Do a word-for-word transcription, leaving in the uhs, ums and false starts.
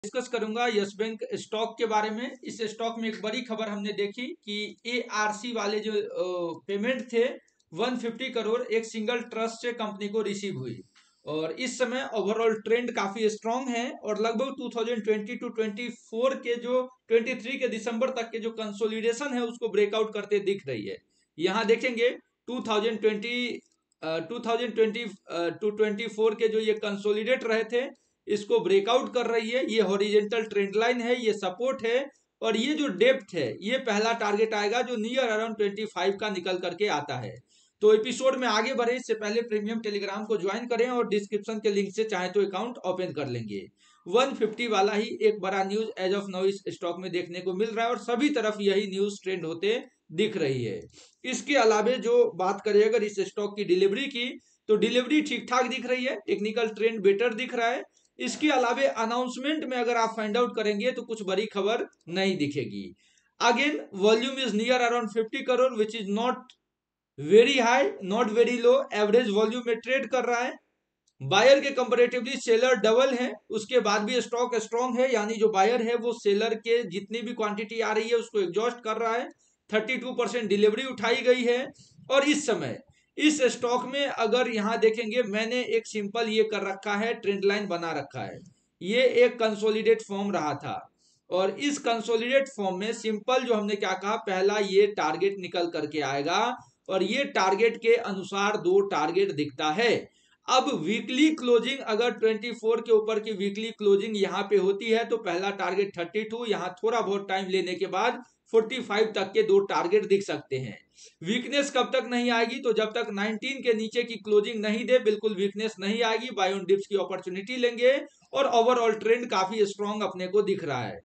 Discuss करूंगा yes bank stock के बारे में। इस स्टॉक में एक बड़ी खबर हमने देखी कि एआरसी वाले जो पेमेंट थे एक सौ पचास करोड़ एक सिंगल ट्रस्ट से कंपनी को रिसीव हुई और इस समय ओवरऑल ट्रेंड काफी स्ट्रांग है और लगभग दो हज़ार बीस टू चौबीस के जो तेईस के दिसंबर तक के जो कंसोलिडेशन है उसको ब्रेकआउट करते दिख रही है। यहाँ देखेंगे दो हज़ार बीस two thousand twenty to twenty four के जो ये कंसोलिडेट रहे थे इसको ब्रेकआउट कर रही है। ये हॉरिजेंटल ट्रेंड लाइन है, ये सपोर्ट है और ये जो डेप्थ है ये पहला टारगेट आएगा जो नियर अराउंड पच्चीस का निकल करके आता है। तो एपिसोड में आगे बढ़े इससे पहले प्रीमियम टेलीग्राम को ज्वाइन करें और डिस्क्रिप्शन के लिंक से चाहे तो अकाउंट ओपन कर लेंगे। एक सौ पचास वाला ही एक बड़ा न्यूज एज ऑफ नाउ इस स्टॉक में देखने को मिल रहा है और सभी तरफ यही न्यूज ट्रेंड होते दिख रही है। इसके अलावे जो बात करें अगर इस स्टॉक की डिलीवरी की तो डिलीवरी ठीक ठाक दिख रही है, टेक्निकल ट्रेंड बेटर दिख रहा है। इसके अलावे अनाउंसमेंट में अगर आप फाइंड आउट करेंगे तो कुछ बड़ी खबर नहीं दिखेगी। Again volume is near around fifty crore which is not very high not very low, average volume में ट्रेड कर रहा है। बायर के कंपैरेटिवली सेलर डबल है, उसके बाद भी स्टॉक स्ट्रांग है, यानी जो बायर है वो सेलर के जितनी भी क्वांटिटी आ रही है उसको एग्जॉस्ट कर रहा है। बत्तीस परसेंट डिलीवरी उठाई गई है और इस समय इस स्टॉक में अगर यहां देखेंगे मैंने एक सिंपल ये कर रखा है, ट्रेंड लाइन बना रखा है। ये एक कंसोलिडेट फॉर्म रहा था और इस कंसोलिडेट फॉर्म में सिंपल जो हमने क्या कहा, पहला ये टारगेट निकल करके आएगा और ये टारगेट के अनुसार दो टारगेट दिखता है। अब वीकली क्लोजिंग अगर चौबीस के ऊपर की वीकली क्लोजिंग यहाँ पे होती है तो पहला टारगेट बत्तीस, यहाँ थोड़ा बहुत टाइम लेने के बाद पैंतालीस तक के दो टारगेट दिख सकते हैं। वीकनेस कब तक नहीं आएगी, तो जब तक उन्नीस के नीचे की क्लोजिंग नहीं दे बिल्कुल वीकनेस नहीं आएगी, बाय ऑन डिप्स की अपॉर्चुनिटी लेंगे और ओवरऑल ट्रेंड काफी स्ट्रांग अपने को दिख रहा है।